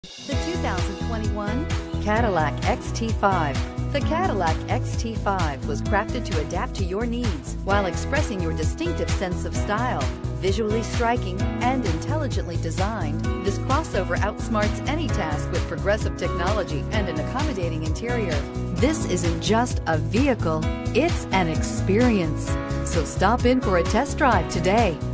The 2021 Cadillac XT5. The Cadillac XT5 was crafted to adapt to your needs while expressing your distinctive sense of style. Visually striking and intelligently designed, this crossover outsmarts any task with progressive technology and an accommodating interior. This isn't just a vehicle, it's an experience. So stop in for a test drive today.